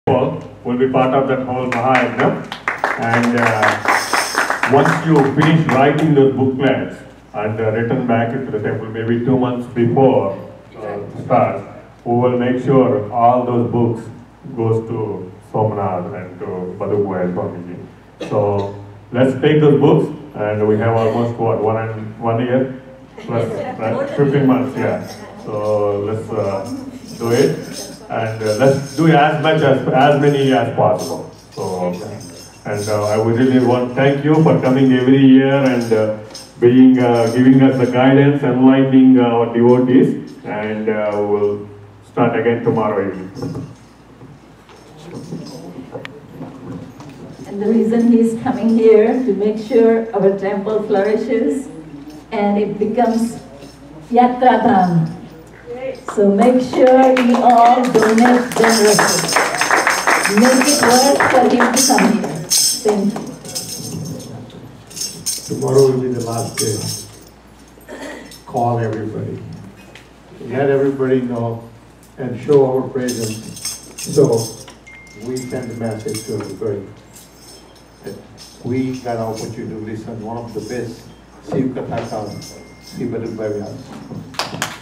will be part of that whole Mahayagna. And once you finish writing those booklets and return back into the temple, maybe 2 months before start, we will make sure all those books goes to Somnath and to Badugoya Swamiji. So let's take those books, and we have almost what, 1 year plus, right? 15 months, yeah. So let's do it, and let's do as many as possible. So, and I would really want to thank you for coming every year and being giving us the guidance, enlightening our devotees, and we'll start again tomorrow evening. And the reason he is coming here to make sure our temple flourishes and it becomes Yatradham. So make sure we all donate generously. Make it worth for him to come here. Thank you. Tomorrow will be the last day. Call everybody. Let everybody know and show our presence so we send the message to everybody. We got an opportunity to listen to one of the best Shiv Katha Shiv Badugoya Vyas.